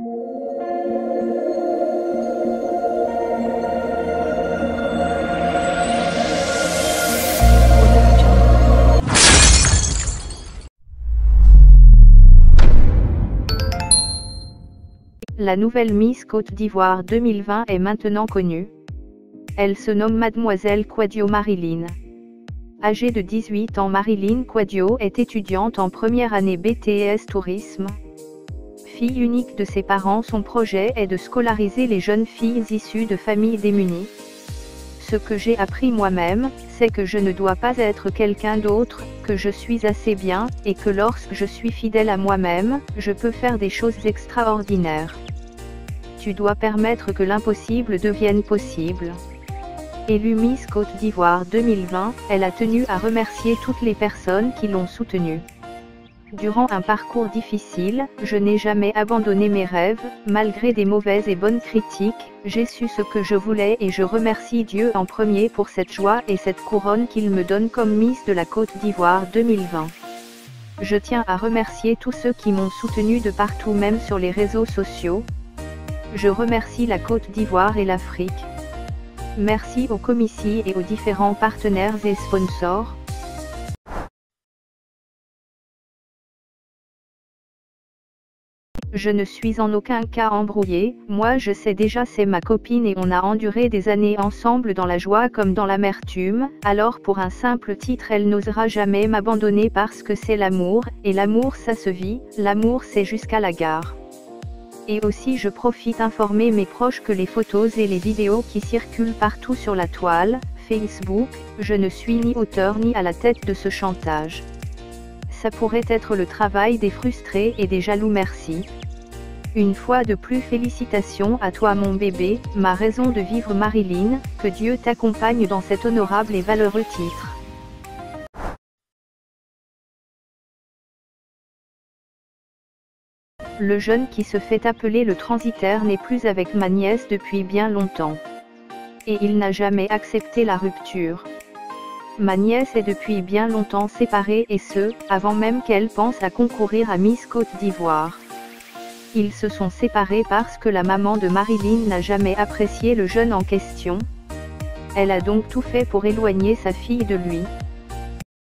La nouvelle Miss Côte d'Ivoire 2020 est maintenant connue. Elle se nomme Mademoiselle Kouadio Marilyn. Âgée de 18 ans, Marilyn Kouadio est étudiante en première année BTS Tourisme. Fille unique de ses parents, son projet est de scolariser les jeunes filles issues de familles démunies. Ce que j'ai appris moi-même, c'est que je ne dois pas être quelqu'un d'autre, que je suis assez bien, et que lorsque je suis fidèle à moi-même, je peux faire des choses extraordinaires. Tu dois permettre que l'impossible devienne possible. Élue Miss Côte d'Ivoire 2020, elle a tenu à remercier toutes les personnes qui l'ont soutenue. Durant un parcours difficile, je n'ai jamais abandonné mes rêves, malgré des mauvaises et bonnes critiques, j'ai su ce que je voulais et je remercie Dieu en premier pour cette joie et cette couronne qu'il me donne comme Miss de la Côte d'Ivoire 2020. Je tiens à remercier tous ceux qui m'ont soutenu de partout, même sur les réseaux sociaux. Je remercie la Côte d'Ivoire et l'Afrique. Merci aux commissions et aux différents partenaires et sponsors. Je ne suis en aucun cas embrouillée, moi je sais déjà, c'est ma copine et on a enduré des années ensemble dans la joie comme dans l'amertume, alors pour un simple titre elle n'osera jamais m'abandonner parce que c'est l'amour, et l'amour ça se vit, l'amour c'est jusqu'à la gare. Et aussi je profite informer mes proches que les photos et les vidéos qui circulent partout sur la toile, Facebook, je ne suis ni auteur ni à la tête de ce chantage. Ça pourrait être le travail des frustrés et des jaloux, merci. Une fois de plus, félicitations à toi mon bébé, ma raison de vivre Marilyn, que Dieu t'accompagne dans cet honorable et valeureux titre. Le jeune qui se fait appeler le transitaire n'est plus avec ma nièce depuis bien longtemps. Et il n'a jamais accepté la rupture. Ma nièce est depuis bien longtemps séparée et ce, avant même qu'elle pense à concourir à Miss Côte d'Ivoire. Ils se sont séparés parce que la maman de Marilyn n'a jamais apprécié le jeune en question. Elle a donc tout fait pour éloigner sa fille de lui.